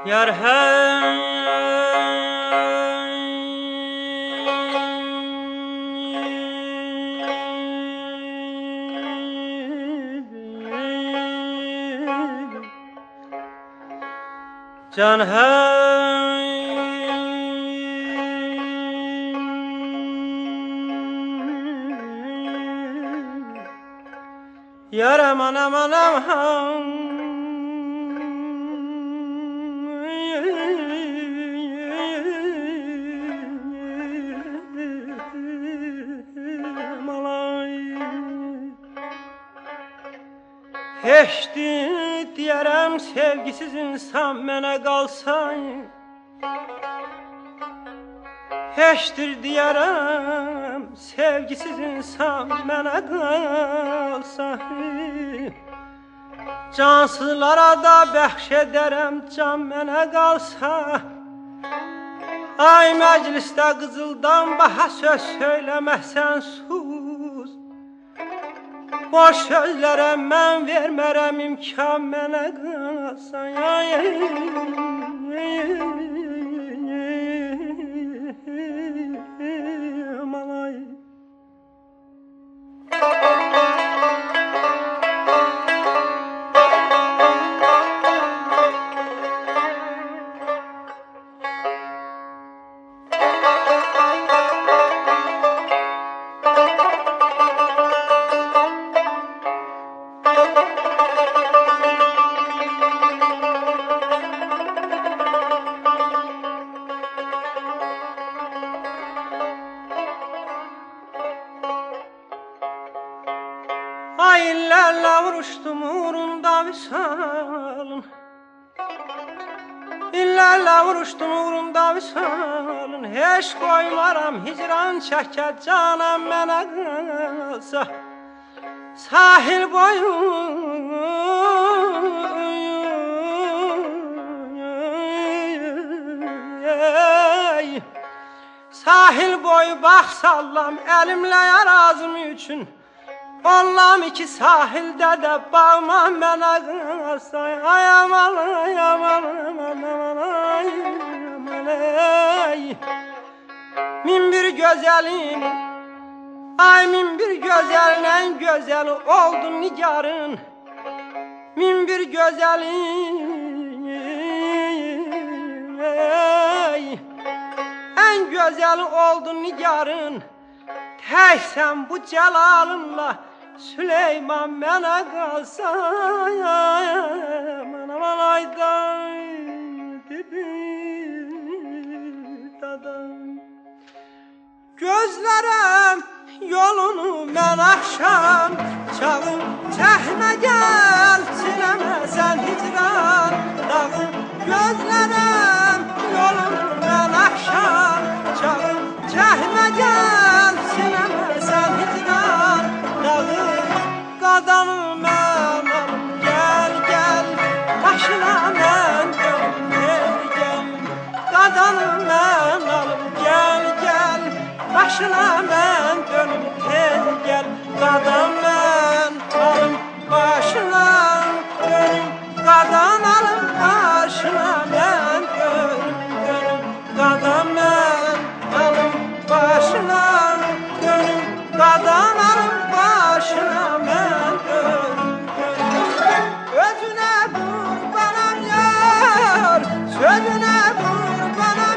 Yar hey can hey yar aman aman aman Heşti diyerem sevgisiz insan mənə qalsa Heştir diyerem sevgisiz insan mənə qalsa Cansızlara da bəxş edərəm can mənə qalsa Ay məclisdə qızıldan baha söz söyləməsən sus Boş sözlərə mən vermərəm imkan mənə qalsa Malay Ay illərlə vuruşdum uğrunda visalın İllərlə vuruşdum uğrunda visalın Heç qoymaram hicran çəkə canım mənə qalsa Sahil boyu Sahil boyu bax sallam əlimlə yarazım üçün Onlam iki sahildə də bağma mənə qalsa Ay aman ay aman aman aman ay aman ay Min bir gözəlin Ay min bir gözəlin ən gözəli oldu nigarın Min bir gözəlin Ən gözəli oldu nigarın Təksən bu cəlalınla Süleyman mənə qalsa Aman aman ayday Gözlərəm yolunu mən axşam Çağım çəkmə gəl Siləməsən hicran Dağım gözlərəm yolunu mən axşam Çağım çəkmə gəl Siləməsən hicran Dağım qadanı mən alım Gəl gəl başına mən dönüm Gel gel qadanı mən alım Gəl gəl başına mən dönüm Gel gel qadan mən alım Başına dönüm qadan alım Başına mən dönüm Qadan mən alım Başına dönüm qadan alım Başına mən dönüm Özünə qurbanam yar Sözünə qurbanam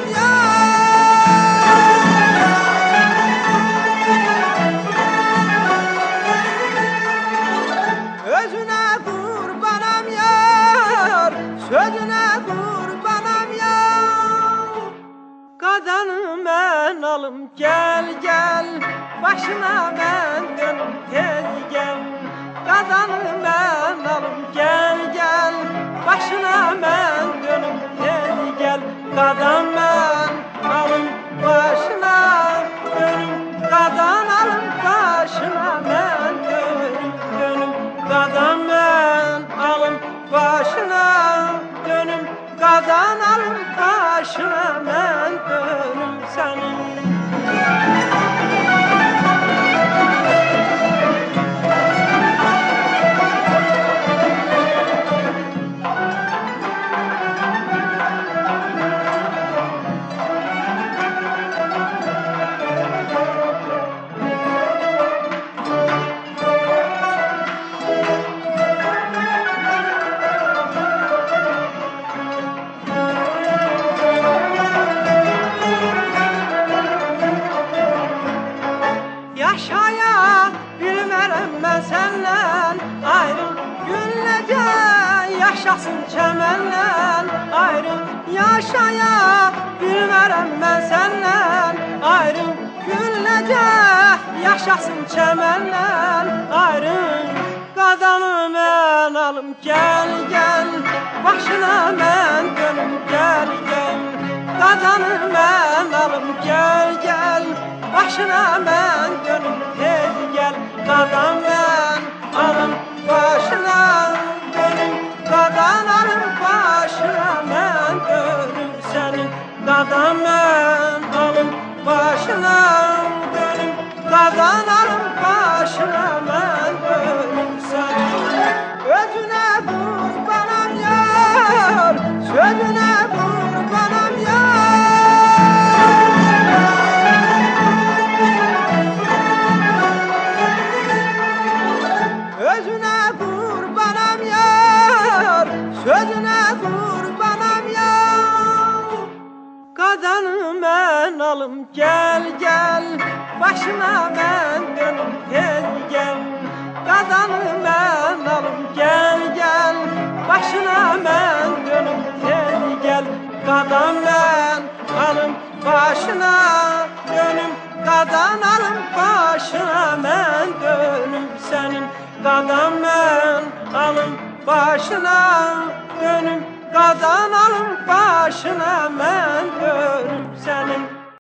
yar Özünə qurbanam yar Sözünə qurbanam yar Qadanı mən alım Gəl gəl başına mən dönüm Gel gel qadanı mən alım Gəl gel başına mən dönüm Gel gel qadan mən alım Başına dönüm qadan alım Başına mən dönüm Qadan mən alım Başına dönüm qadan alım Başına mən dönüm Sənin yaşasın çəmənlə ayrı yaşaya bilmərəm mən səndən ayrı gülləcə yaşasın çəmənlə ayrı qadanı mən alım gəl gəl başına mən dönüm gəl gəl qadanı mən alım gəl gəl başına mən dönüm tez gəl qadan mən alım başına dönüm qadan alım başına mən dönüm sənin qadan mən alım başına dönüm qadan alım başına mən dönüm sənin özünə qurbanam yar sözünə qurbanam yar özünə qurbanam yar sözünə qurbanam yar qadanı mən alım gəl gəl başına mən dönüm tez gəl qadanı mən alım gəl gəl başına mən dönüm tez gəl qadan mən alım başına dönüm qadan alım başına mən dönüm sənin qadan mən alım başına dönüm qadan alım başına mən dönüm sənin